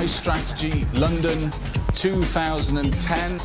iStrategy London 2010.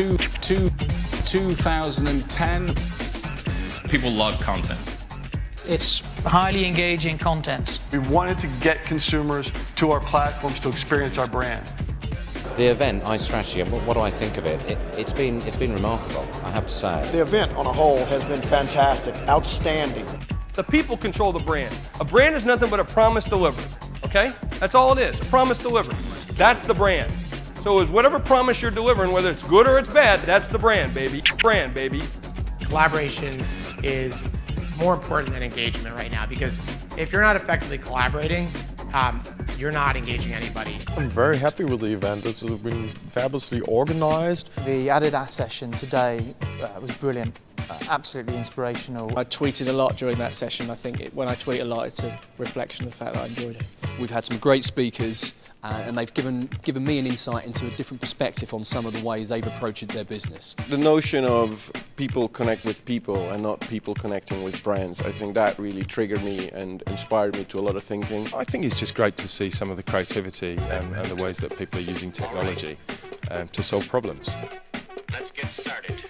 2010. People love content. It's highly engaging content. We wanted to get consumers to our platforms to experience our brand. The event, iStrategy, what do I think of it? It's been remarkable, I have to say. The event on a whole has been fantastic, outstanding. The people control the brand. A brand is nothing but a promise delivered, okay? That's all it is, a promise delivered. That's the brand. So is whatever promise you're delivering, whether it's good or it's bad, that's the brand, baby. Brand, baby. Collaboration is more important than engagement right now, because if you're not effectively collaborating, you're not engaging anybody. I'm very happy with the event. It's been fabulously organized. The Adidas session today was brilliant, absolutely inspirational. I tweeted a lot during that session. I think when I tweet a lot, it's a reflection of the fact that I enjoyed it. We've had some great speakers and they've given me an insight into a different perspective on some of the ways they've approached their business. The notion of people connect with people and not people connecting with brands, I think that really triggered me and inspired me to a lot of thinking. I think it's just great to see some of the creativity and the ways that people are using technology to solve problems. Let's get started.